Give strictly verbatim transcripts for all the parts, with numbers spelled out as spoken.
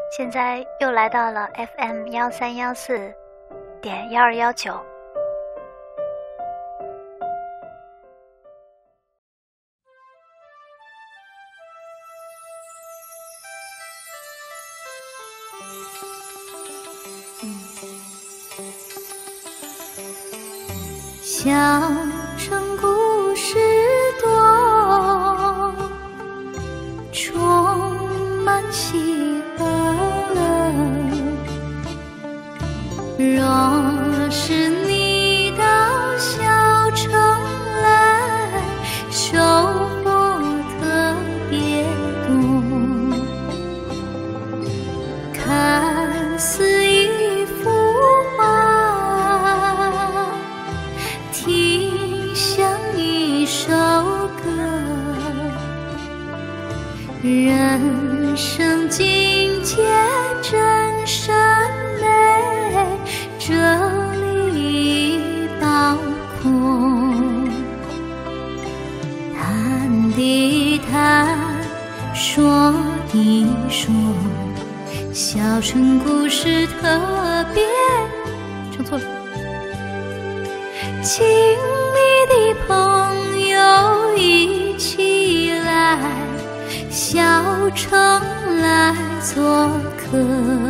现在又来到了 F M 幺三幺四点幺二幺九。 小城故事多，充满喜乐。若是你到小城来，收获特别多。看似一幅画，听像一首歌，人生境界真善美，这里包括。谈的谈，说的说，小城故事特别，唱错了。亲密的朋友一起来，小城来做客。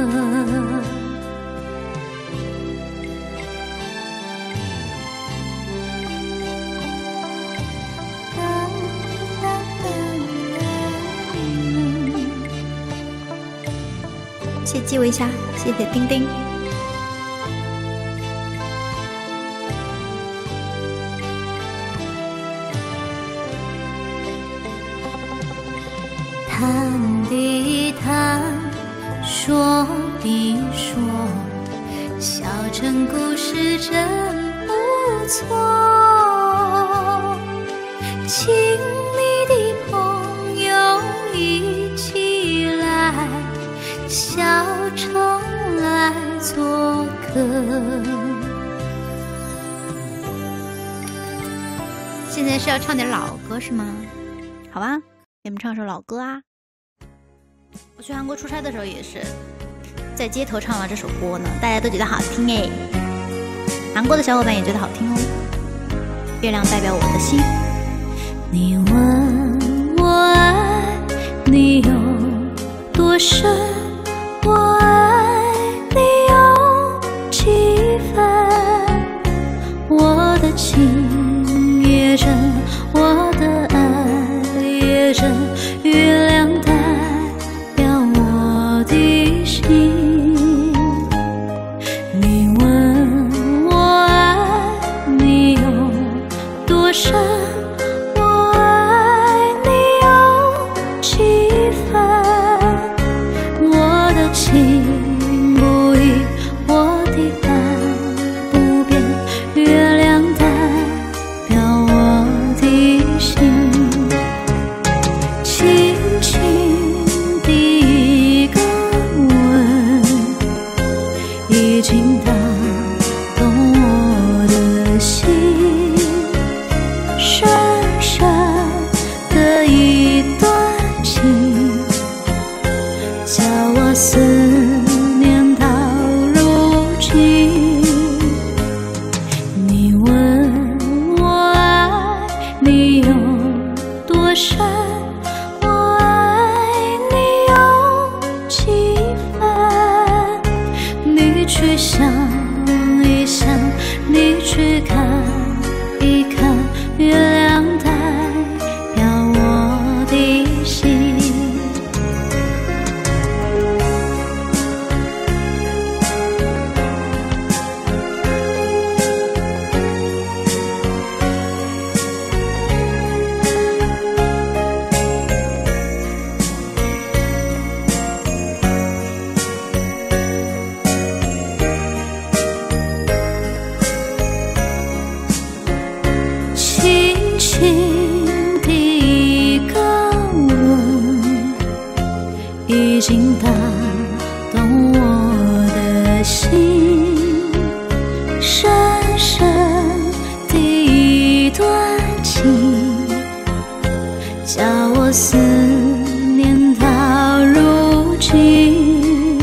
谢谢基维虾，谢谢丁丁。谈的谈，说的说，小城故事真不错。亲密的朋友一起来，小城来做客。现在是要唱点老歌是吗？好吧，给你们唱首老歌啊。我去韩国出差的时候也是在街头唱完这首歌呢，大家都觉得好听哎。韩国的小伙伴也觉得好听哦。月亮代表我的心。你问我爱你有多深，我爱你有几分，我的情也真，我的爱也真，月亮代表我的心。你问我爱你有多深，我爱你有几分，我的情不移，我的爱不变，月亮代表我的心。轻轻的一个吻，已经打动我的心。深深的一段情，叫我思念到如今。你问我爱你有多深，我爱你有几分，你去想一想，你去看一看，月亮代表我的心。轻轻的一个吻，已经打动我的心。深深的一段情，叫我思念到如今。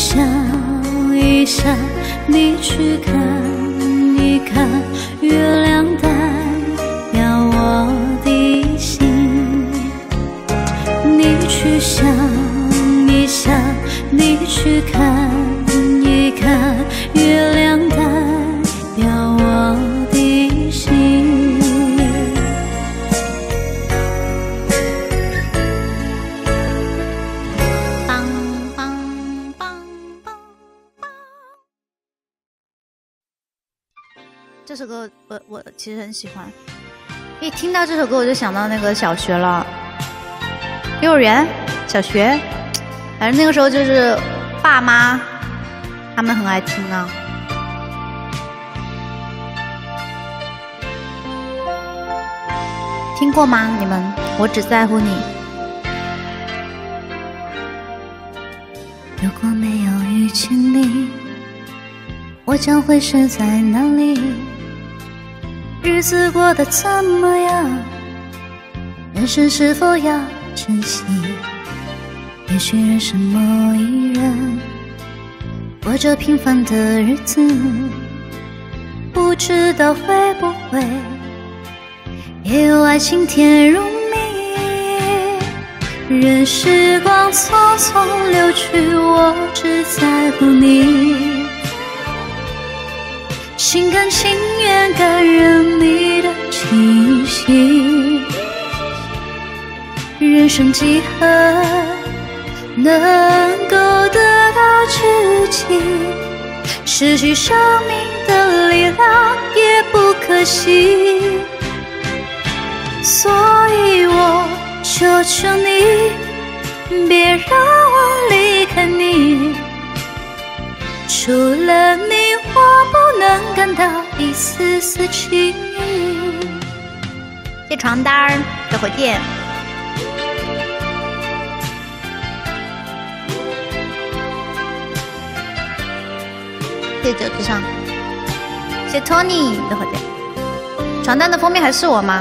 笑一笑，你去看一看，月亮代表我的心。你去想一想，你去看一看，月亮代表我的心。梆梆梆梆梆。这首歌我我其实很喜欢，一听到这首歌我就想到那个小学了，幼儿园、小学，反正那个时候就是爸妈他们很爱听啊。听过吗？你们？我只在乎你。如果没有遇见你，我将会是在哪里？日子过得怎么样？人生是否要珍惜？也许人生某一人过着平凡的日子，不知道会不会也有爱情甜如蜜。任时光匆匆流去，我只在乎你，心甘情愿感染你的气息。人生几何能够得到知己，失去生命的力量也不可惜。所以我求求你，别让我离开你，除了你我不能感到一丝丝情意。谢床单，这会见。谢九之上，谢托尼，这会见。床单的封面还是我吗？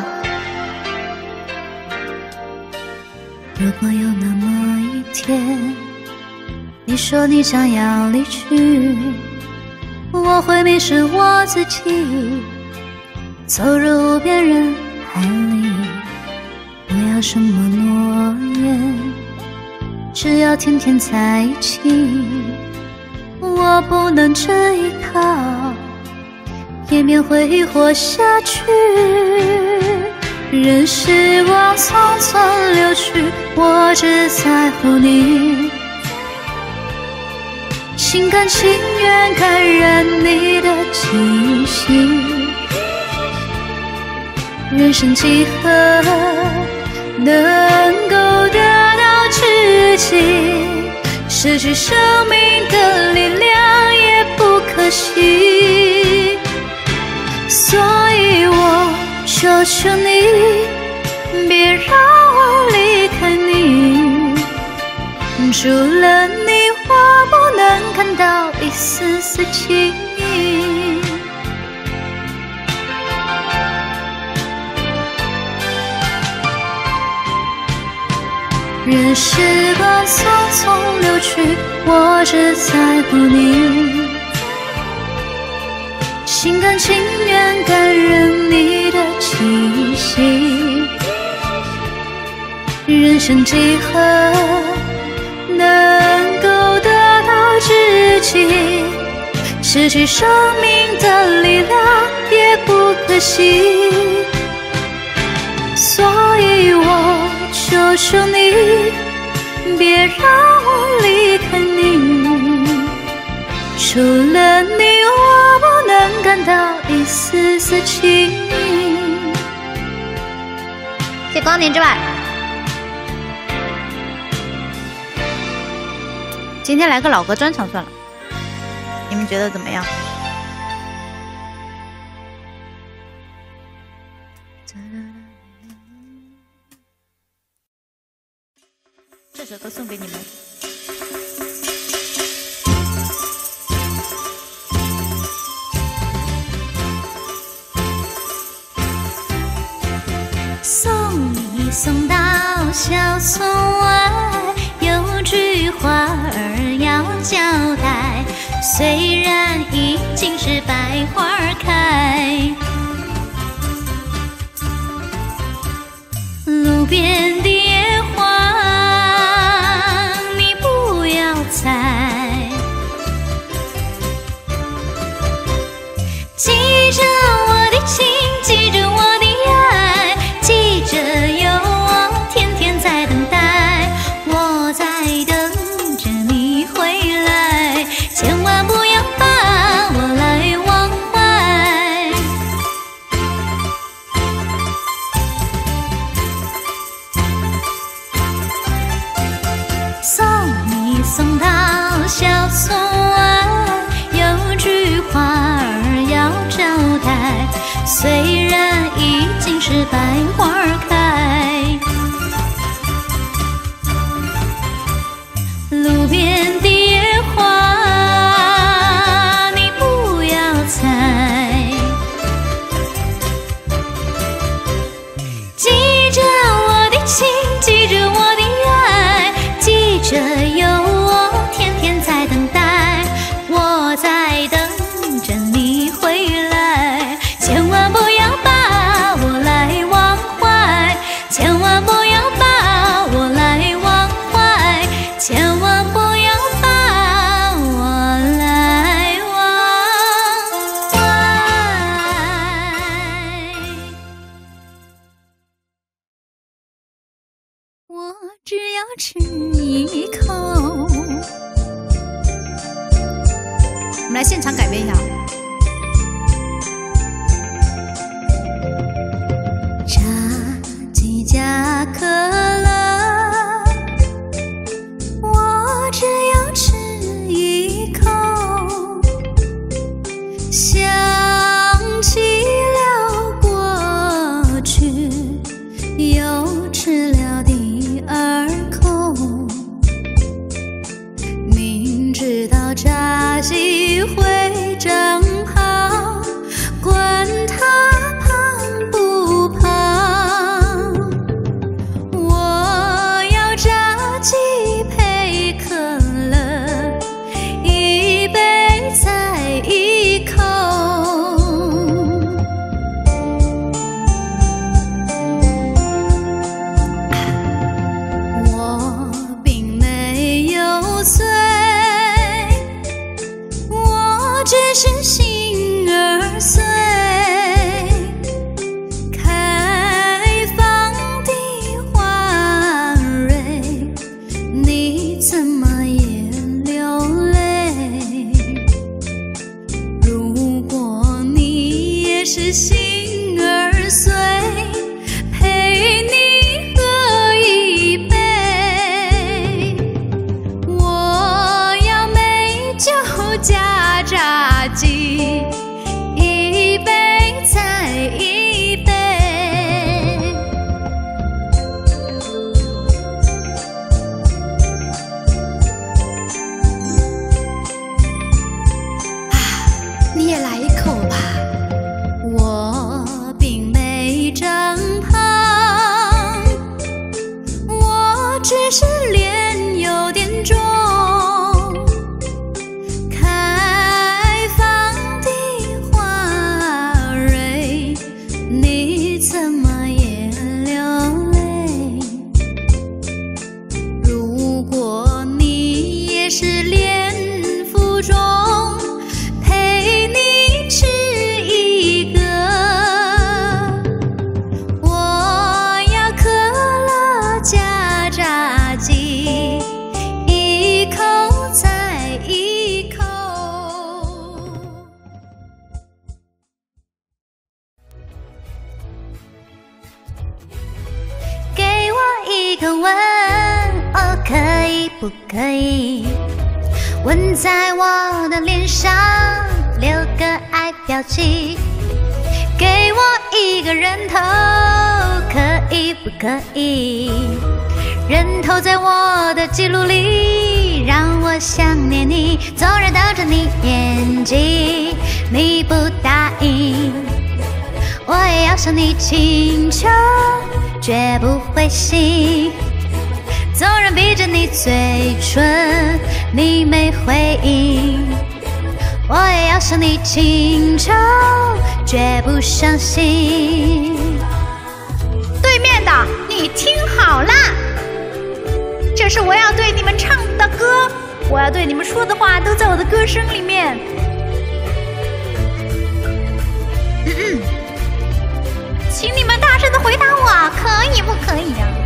如果有那么一天，你说你想要离去，我会迷失我自己，走入无边人海里。不要什么诺言，只要天天在一起。我不能只依靠，也免会活下去。任时光匆匆流去，我只在乎你，心甘情愿感染你的气息。人生几何能够得到知己，失去生命的力量也不可惜。所以我求求你，别让我离开你，除了你我不能感到一丝丝情意。任时光匆匆流去，我只在乎你，心甘情愿感染你的气息。人生几何能够得到知己，失去生命的力量也不可惜。所以我求求你，别让我离开你，除了你我不能感到一丝丝情意。谢光年之外，今天来个老歌专场算了，你们觉得怎么样？这首歌送给你们。送你送到小村外，有句话儿要交代。 虽然已经是百花开。路边的野花你不要采，记着我的情，记着我的爱，记着有我天天在等待，我在等着你回来，千万不要把我来忘怀。送你送到小村外，有句话儿要交代，虽然已经是百花开，路边的野花你不要采，记着我的情，记着我的爱，记着有我天天在等待，我在等着你回来，千万不要把我来忘怀，千万不要把我来忘怀，千万不要把我来忘怀。我只要吃一口。我们来现场改编一下。茶几加可乐，我只要吃一口，想起了过去，又吃了第二口，明知道扎西会长胖，管它胖不胖，我要炸鸡配可乐，一杯再一口。我并没有醉，我只是心儿碎，开放的花蕊，你怎么也流泪？如果你也是心儿碎，陪你喝一杯，我要美酒加炸鸡，一杯再一杯。啊，你也来一口吧。我并没长胖，我只是脸有点肿，开放的花蕊，你怎么也流泪？如果你也是脸浮肿，陪你吃一个，我要可乐加炸鸡，一口再一口。给我一个吻，哦，可以不可以？吻在我的脸上，留个爱表情。给我一个人头，可以不可以？人头在我的记录里，让我想念你，纵然当着你眼睛，你不答应，我也要向你请求，绝不灰心。纵然逼着你嘴唇，你没回应， 我也要向你请求，绝不相信。对面的，你听好啦，这是我要对你们唱的歌，我要对你们说的话都在我的歌声里面。嗯嗯，请你们大声的回答我，可以不可以啊？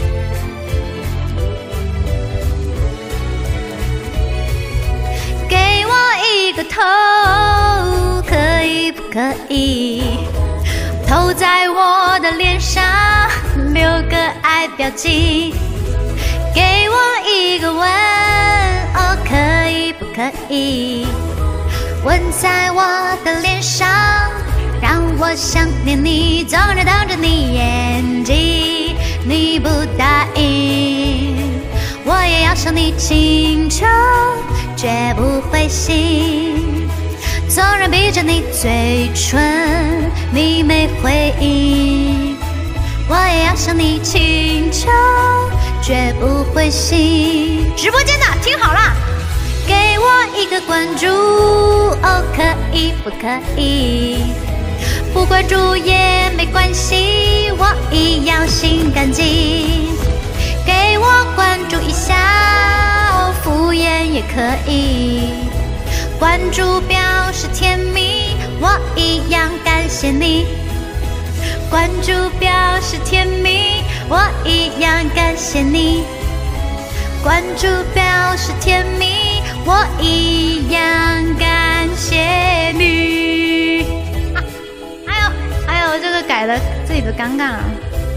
给我一个头，可以不可以？头在我的脸上，留个爱标记。给我一个吻，哦，可以不可以？吻在我的脸上，让我想念你，总是瞪着你眼睛，你不答应，我也要向你请求，绝不灰心。纵然闭着你嘴唇，你没回应，我也要向你请求，绝不灰心。直播间的听好了，给我一个关注，哦，可以不可以？不关注也没关系，我一样心感激。给我关注一下，哦，敷衍也可以。关注表示甜蜜，我一样感谢你。关注表示甜蜜，我一样感谢你。关注表示甜蜜，我一样感谢你。啊，还有还有这个改的自己的尴尬了。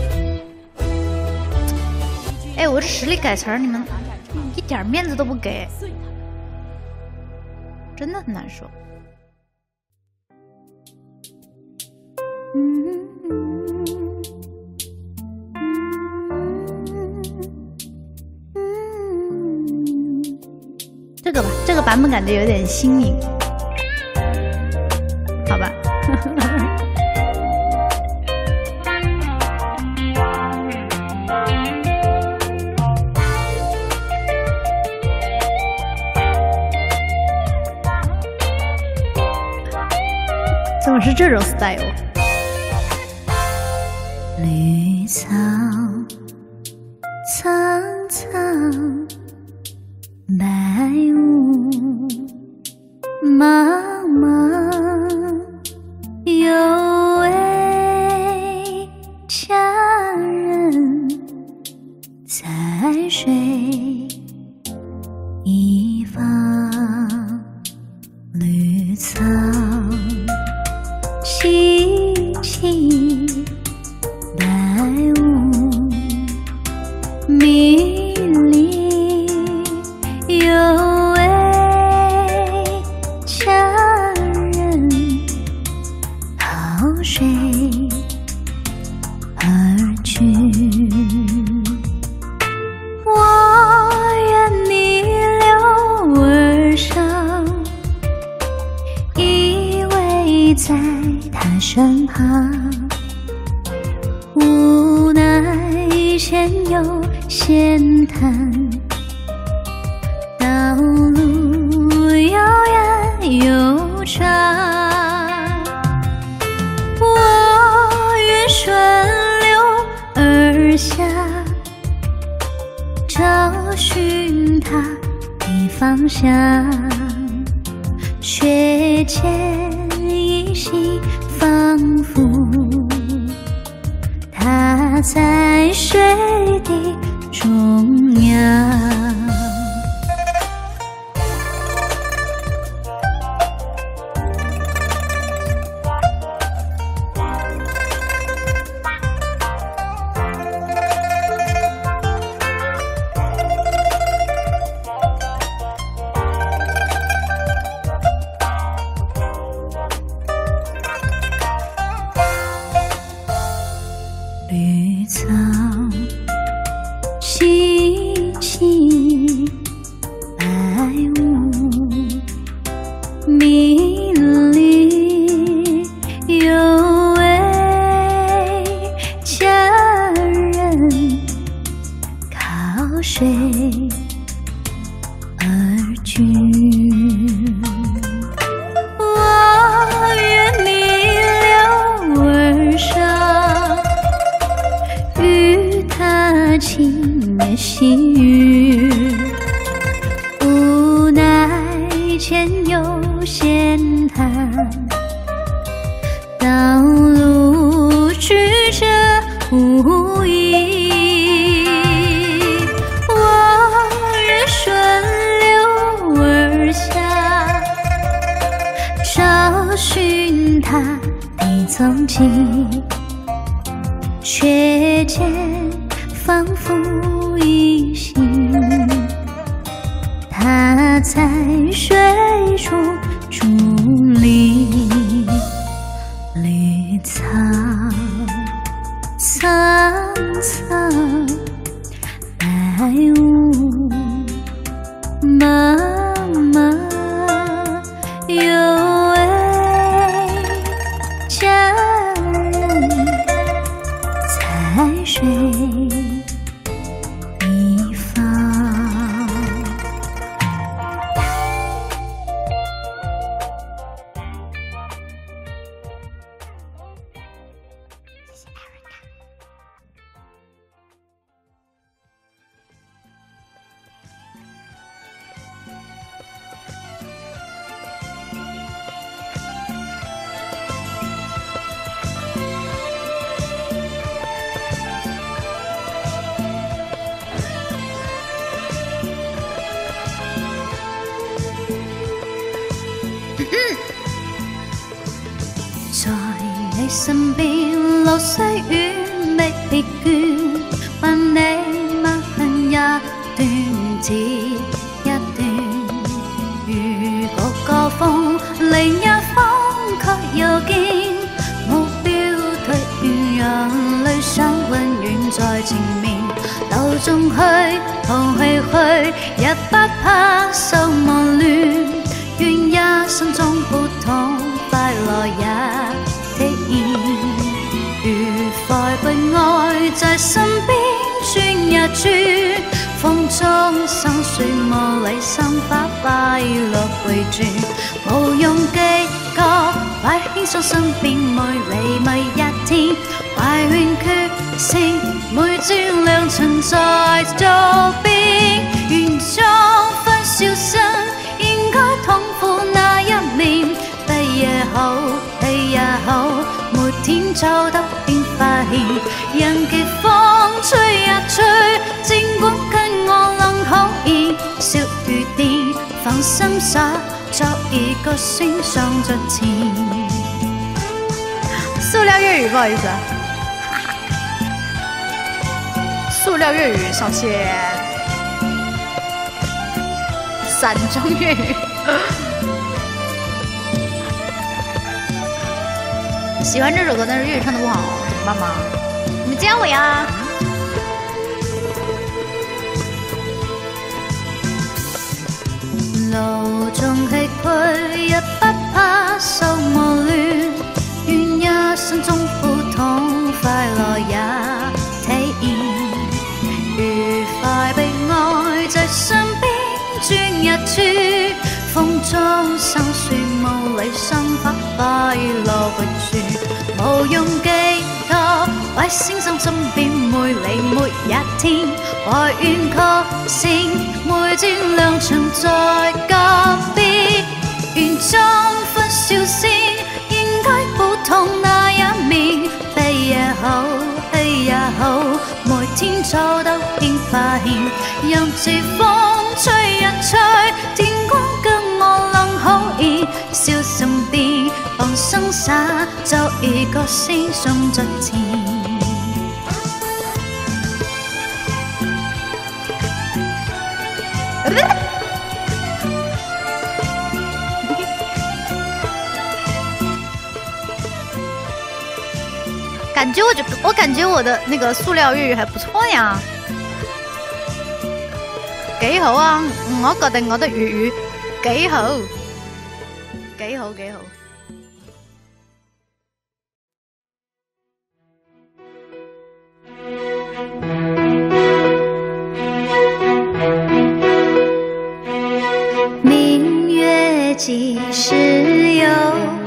哎，我这实力改词儿，你们一点面子都不给，真的很难受。嗯。这个吧，这个版本感觉有点新颖，好吧。怎么是这种 style？ 绿草苍苍，白雾茫茫，有位佳人在水一方，绿草萋萋，白雾迷离，有位佳人逃水而去。我愿逆流而上，依偎在他身旁，无奈前有险滩，道路遥远又长，我愿顺流而下，找寻他的方向，血溅依稀，仿佛他在水的中央。绿草萋萋， 闲谈，道路曲折无依，往日顺流而下，找寻他的踪迹，却见仿佛一心，他在水中伫立，绿草苍苍，白雾茫茫，有位佳人在水一方。在你身邊流逝遠未疲倦，伴你漫行一段接一段。如果個風另一方卻又見，目標退遠，讓理想永遠在前面。流中去，逃去去，也不怕受磨亂。願一生中普通快樂也體驗，愉快被愛在身邊轉一轉，風中生雪霧裏心花快樂回轉，無用計較，快輕鬆身邊每離每一天，懷怨決勝每朝亮塵在左邊，願裝分笑聲應該痛苦那一面，避也好，避也好，沒天走得便發現，人嘅風吹呀吹，儘管跟我冷口言，笑與電，放心灑作一個心上着情。塑料粵語，不好意思，塑料粵語上線，散裝粵語。喜歡這首歌，但是粵語唱得不好，怎麼辦嗎？你們教我呀！路中崎嶇，也不怕受磨亂，願一生中苦痛快樂也體驗，愉快被愛在身邊轉一轉，風中生雪霧裏心花快樂回轉，無用計較，為星心身邊每離每一天，懷怨確勝每天亮場在隔邊，願裝分笑聲應該普通那一面，避也好，氣也好，每天走得便發現，任自風吹一吹，天光跟我冷口言，笑身邊放生灑，就一個心上着情。感觉我就我感觉我的那个塑料粵語還不錯呀，幾好啊！我覺得我的粵語幾好，幾好幾好。明月幾時有？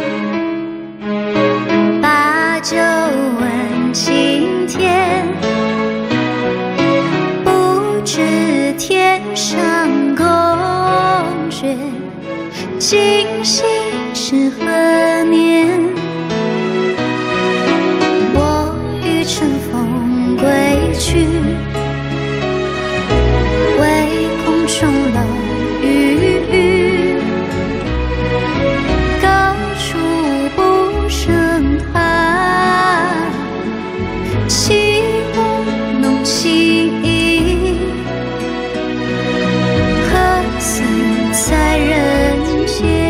把酒問青天，不知天上宮闕， 今夕是何年？我欲乘风归去，唯恐琼楼玉宇，高处不胜寒。起舞弄清影，何似在人间？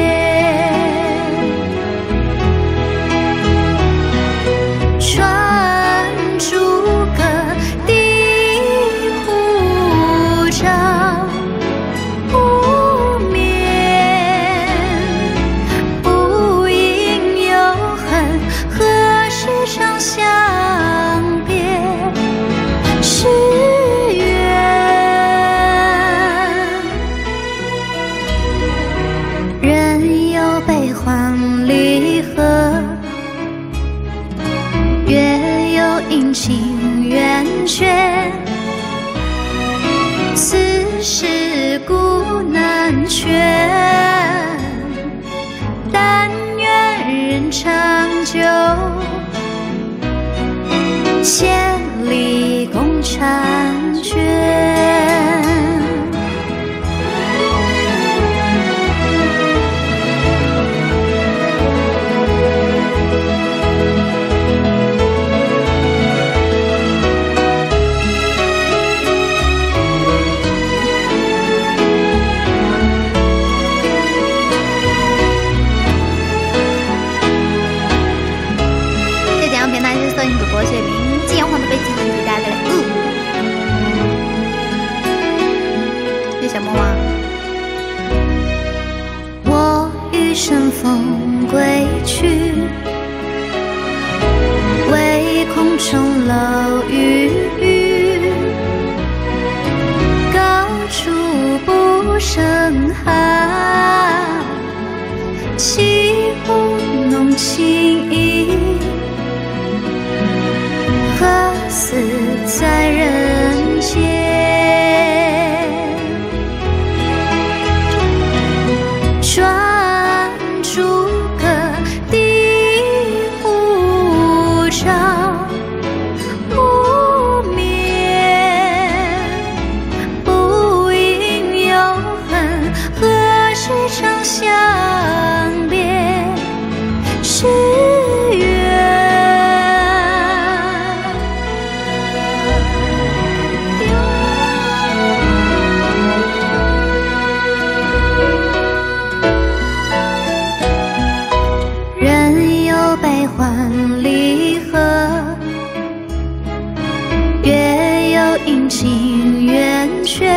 转朱阁，低壶照无眠。不应有恨，何时长相别？是人有悲欢离合，月有阴晴圆缺，此事古难全。但愿人长久，千里共婵娟。这两篇呢是摄影主播谢明金黄的背景给大家带来。嗯，有小魔王。我欲乘风归去，唯恐琼楼玉宇，高处不胜寒。起舞弄清影，何似在人间？转朱阁，低壶照无眠。不应有恨，何时长相别？是人有悲欢离合，月有阴晴圆缺，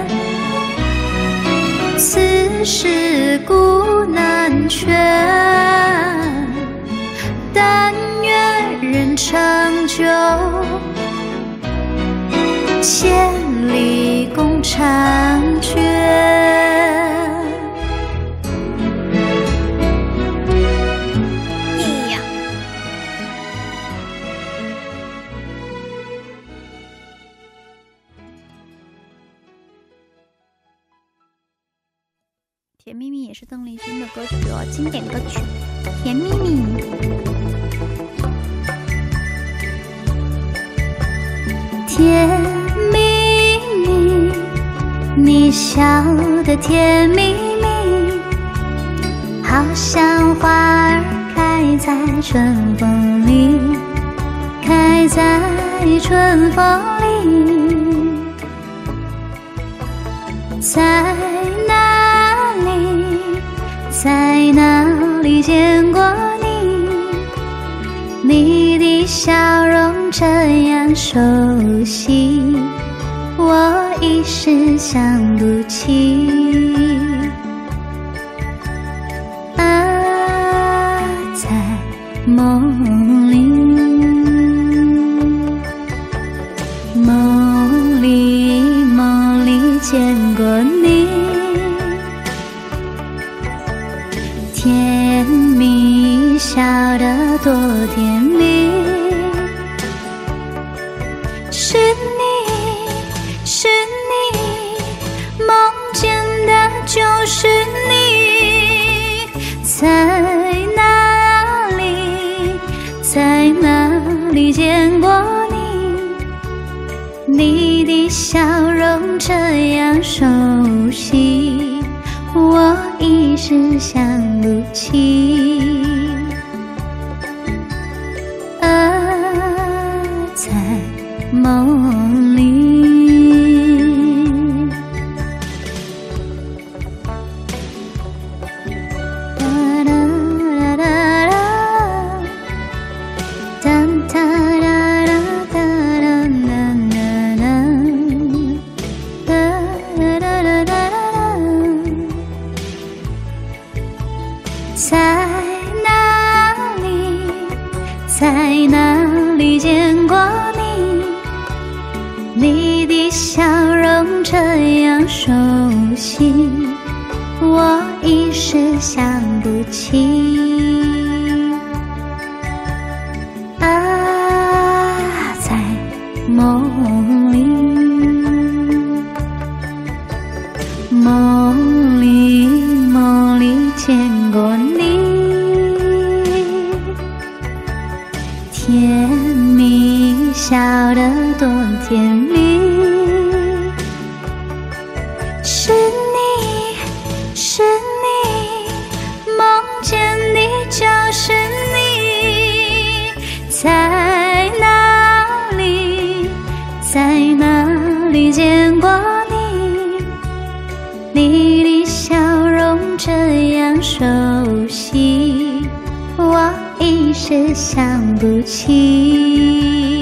此事古难全。但愿人长久，千里共婵娟。甜蜜蜜也是邓丽君的歌曲哦，经典歌曲《甜蜜蜜》。甜蜜蜜，你笑得甜蜜蜜，好像花儿开在春风里，开在春风里，在哪里，在哪里见过你？你的笑容这样熟悉，我一时想不起。啊，在梦里，梦里，梦里见过你，甜蜜笑得多甜蜜。是你，是你，梦见的容这样熟悉，我一时想不起。而在梦里，哒哒哒哒哒，哒哒哒哒哒哒哒哒哒哒。在哪里，在哪里见过你？你的笑容这样熟悉，我一时想不起。啊，在梦里，梦里，梦里见过你，甜蜜笑得多甜蜜。是你，是你，梦见你就是你。在哪里，在哪里见过你？你的笑容这样熟悉，我一时想不起。